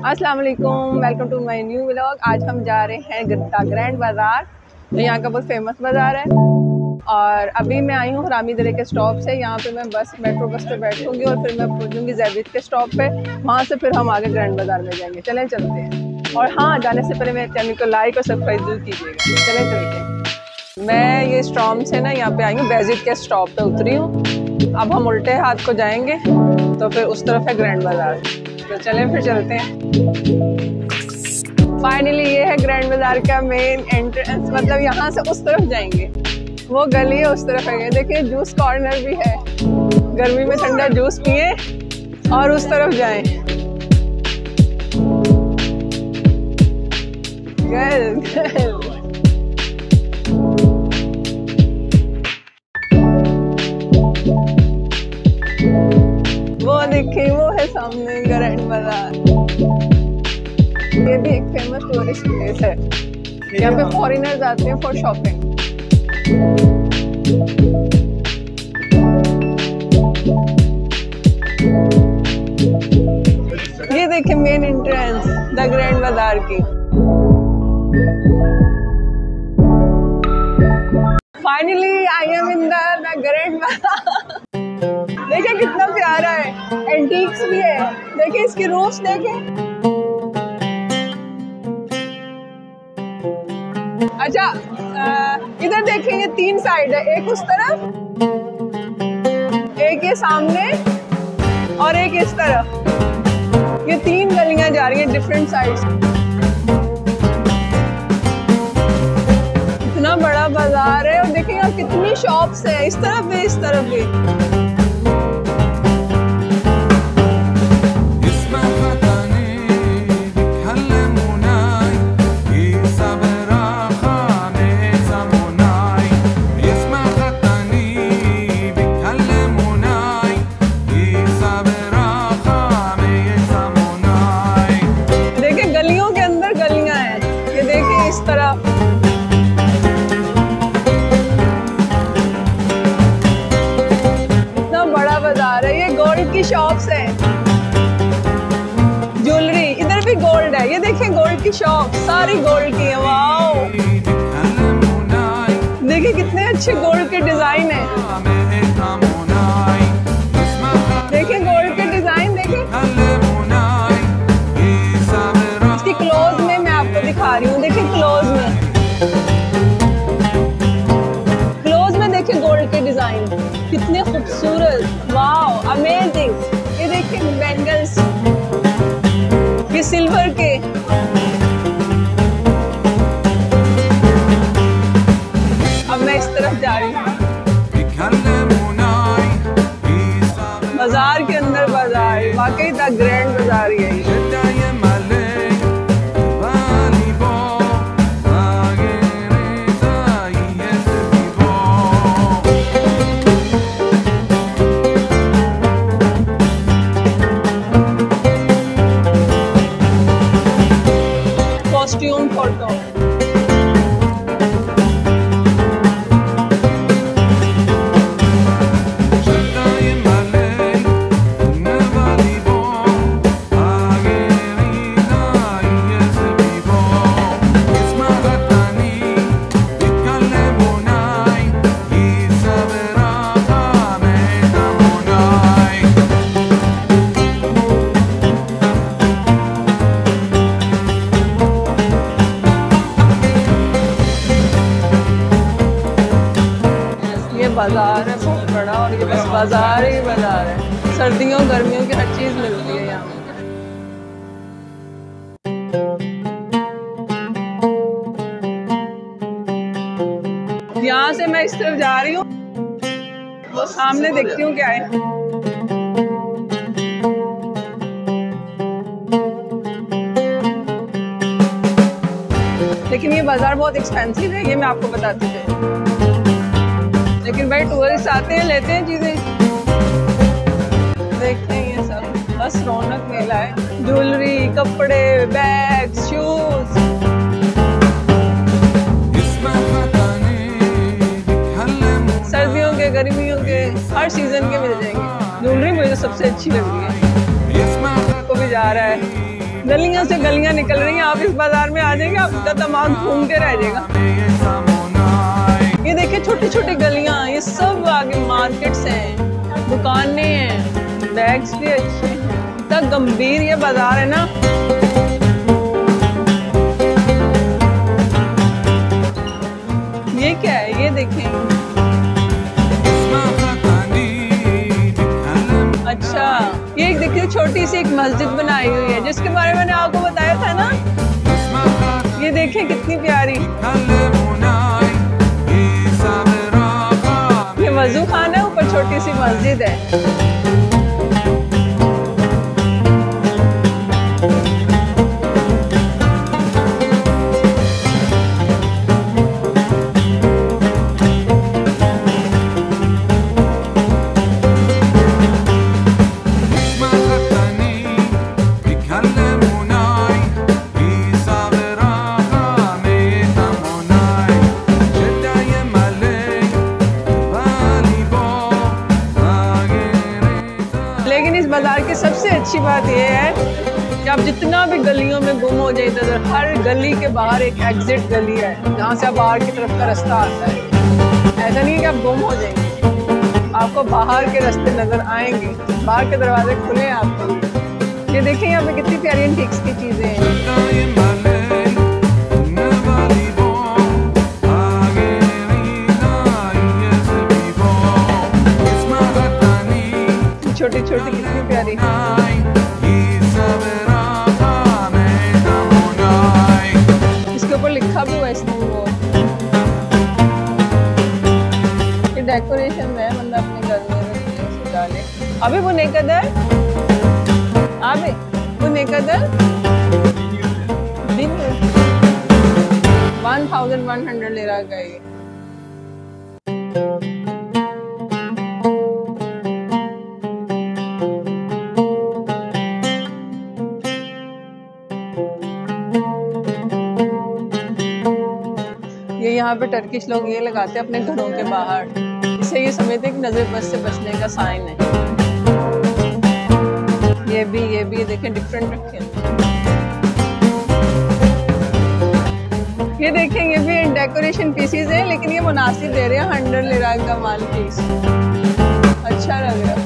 अस्सलाम वालेकुम, welcome to my new vlog. आज हम जा रहे हैं ग्रैंड बाज़ार। तो यहाँ का बहुत फेमस बाज़ार है और अभी मैं आई हूँ रामी दरे के स्टॉप से। यहाँ पे मैं मेट्रो बस पे बैठूंगी और फिर मैं पहुँचूँगी जैविद के स्टॉप पे। वहाँ से फिर हम आगे ग्रैंड बाज़ार में जाएंगे। चलते हैं। और हाँ, जाने से पहले मेरे चैनल को लाइक और सब्सक्राइब जरूर कीजिएगा। चलते हैं। मैं ये स्टॉप से ना यहाँ पे आई हूँ, जैविद के स्टॉप पे उतरी हूँ। अब हम उल्टे हाथ को जाएंगे तो फिर उस तरफ है ग्रैंड बाज़ार। तो चलें फिर चलते हैं। फाइनली ये है ग्रैंड बाज़ार का मेन एंट्रेंस। मतलब यहाँ से उस तरफ जाएंगे, वो गली है उस तरफ है। देखिए जूस कॉर्नर भी है, गर्मी में ठंडा जूस पिए और उस तरफ जाएं। वो देखिए, वो है सामने ग्रैंड बाज़ार। ये भी एक फेमस टूरिस्ट प्लेस है। यहाँ पे फॉरेनर्स आते हैं फॉर शॉपिंग। ये देखिए main entrance the Grand Bazaar की। Finally I am in the Grand Bazaar. देखिए कितना प्यारा है, एंटीक्स भी है। देखिए इसकी रूफ्स देखें। अच्छा, इधर देखेंगे 3 साइड है, एक उस तरफ, एक ये सामने और एक इस तरफ। ये 3 गलियां जा रही हैं डिफरेंट साइड्स। इतना बड़ा बाजार है और देखिए यहाँ कितनी शॉप्स है, इस तरफ भी इस तरफ भी। शॉप्स है, ज्वेलरी, इधर भी गोल्ड है। ये देखिए गोल्ड की शॉप सारी गोल्ड की है। वाओ, देखिए कितने अच्छे गोल्ड के डिजाइन है। देखिए गोल्ड के डिजाइन, देखिए इसकी क्लोज में मैं आपको दिखा रही हूँ। देखिए क्लोज में देखिए गोल्ड के डिजाइन कितने खूबसूरत। Wow, amazing. ये देखिए बैंगल्स, ये सिल्वर के। अब मैं इस तरफ जा रही हूँ। बाजार के अंदर बाजार, वाकई द ग्रैंड बाजार ही है। कॉस्ट्यूम फोटो, बाजार है बहुत बड़ा और ये बस बाजार ही बाजार है। सर्दियों गर्मियों की हर चीज मिलती है यहाँ। यहाँ से मैं इस तरफ जा रही हूँ, वो सामने देखती हूँ क्या है। लेकिन ये बाजार बहुत एक्सपेंसिव है, ये मैं आपको बताती हूँ। लेकिन भाई टूरिस्ट आते हैं, लेते हैं चीजें। देखते हैं ये सब बस रौनक मेला है। ज्वेलरी, कपड़े, बैग, शूज। सर्दियों के, गर्मियों के, हर सीजन के मिल जाएंगे। ज्वेलरी मुझे सबसे अच्छी लग रही है। को भी जा रहा है। गलियां से गलियां निकल रही हैं। आप इस बाजार में आ जाएंगे, आपका दिमाग घूम के रह जाएगा। ये देखिए छोटी छोटी गलियां, ये सब आगे मार्केट्स हैं, दुकानें हैं, बैग्स भी अच्छे हैं। इतना गंभीर ये बाजार है ना। ये क्या है, ये देखें। अच्छा, ये एक देखिए छोटी सी एक मस्जिद बनाई हुई है, जिसके बारे में मैंने आपको बताया था ना। ये देखें कितनी प्यारी। ये वजू खाना है, ऊपर छोटी सी मस्जिद है। लेकिन इस बाजार की सबसे अच्छी बात यह है कि आप जितना भी गलियों में गुम हो जाए, इधर हर गली के बाहर एक एग्जिट गली है जहाँ से आप बाहर की तरफ का रास्ता आता है। ऐसा नहीं है कि आप गुम हो जाएंगे, आपको बाहर के रास्ते नजर आएंगे, बाहर के दरवाजे खुले हैं आपके लिए। ये देखिए यहाँ पे कितनी प्यारी एंटीक्स की चीजें हैं। छोटी छोटी कितनी प्यारी। इसके ऊपर लिखा भी हुआ है इस्तांबुल। ये डेकोरेशन है, बंदा अपने घर में सजा ले। अभी वो नहीं कदर, अभी वो नहीं कदर 1100 ले रहा है ये। यहाँ पे टर्किश लोग ये लगाते हैं अपने घरों के बाहर, इससे ये समझते हैं कि नजर बस से बचने का साइन है। ये भी देखें डिफरेंट रखे हैं। ये देखें, ये भी डेकोरेशन पीसीज हैं, लेकिन ये मुनासिब दे रहे हैं। 100 लिरा का माल पीस, अच्छा लग रहा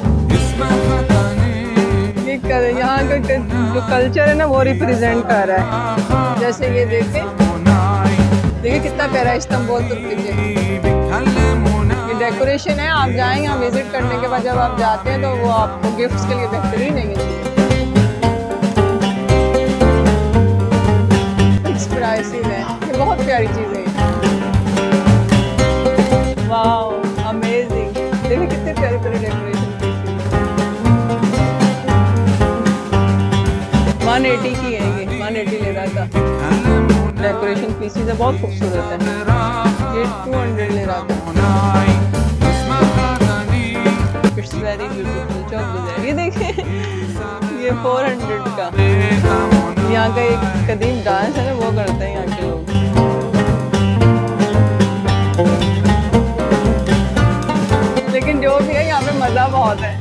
है। ये यहाँ का जो कल्चर है ना, वो रिप्रेजेंट कर रहा है। जैसे ये देखें, देखिए कितना प्यारा इस्तांबुल तुर्की है। ये डेकोरेशन है, आप जाएं यहाँ विजिट करने के बाद जब आप जाते हैं तो वो आपको गिफ्ट्स के लिए बेहतरीन है। फिक्स प्राइसेस हैं, ये बहुत प्यारी चीजें हैं। वाओ अमेजिंग, देखिए कितने प्यारे प्यारे डेकोरेशन पीसेस। 180 की है ये, 180 ले रहा था। डेकोरेशन पीसेस है, बहुत खूबसूरत है। ये 200 ले रहा था। It's very beautiful chowk. ये देखें, ये 400 का। यहाँ का एक कदीम डांस है ना, वो करते हैं यहाँ के लोग। लेकिन जो भी है यहाँ पे मजा बहुत है।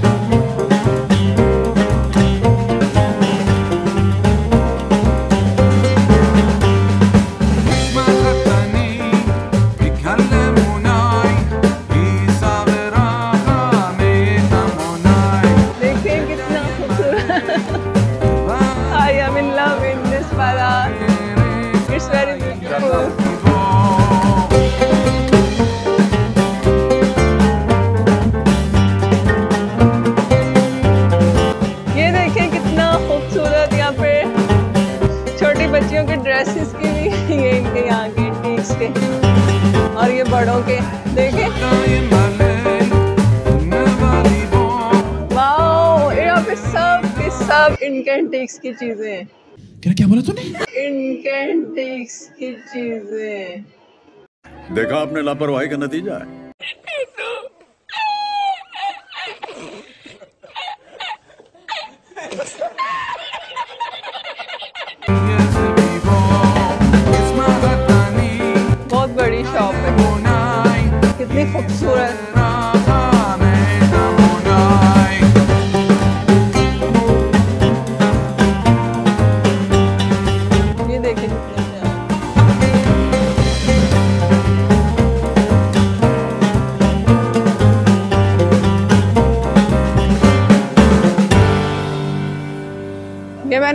बच्चियों के ड्रेसेस के भी ये इनके यहाँ के एंटीक्स के, और ये बड़ों के देखें। वाओ, यहाँ पे सब के सब इनके एंटीक्स की चीजें हैं। क्या बोला तूने? इनके एंटीक्स की चीजें। देखा आपने लापरवाही का नतीजा है। बहुत बड़ी शॉप है, कितनी खूबसूरत।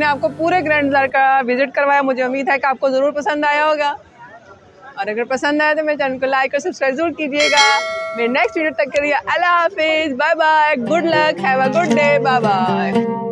मैंने आपको पूरे ग्रैंड बाजार का विजिट करवाया। मुझे उम्मीद है कि आपको ज़रूर पसंद आया होगा, और अगर पसंद आया तो मेरे चैनल को लाइक और सब्सक्राइब जरूर कीजिएगा। मेरे नेक्स्ट वीडियो तक के लिए अल्लाह हाफिज़, bye bye, good luck, have a good day, bye bye.